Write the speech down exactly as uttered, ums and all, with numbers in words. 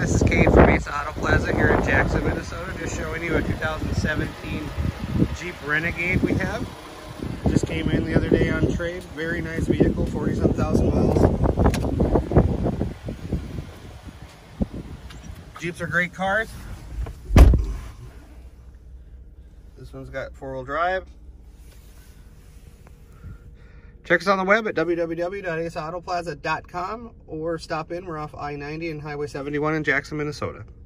this is Kate from Ace Auto Plaza here in Jackson, Minnesota. Just showing you a two thousand seventeen Jeep Renegade we have. Just came in the other day on trade. Very nice vehicle, forty some thousand miles. Jeeps are great cars. This one's got four-wheel drive. Check us on the web at w w w dot ace auto plaza dot com or stop in. We're off I ninety and Highway seventy-one in Jackson, Minnesota.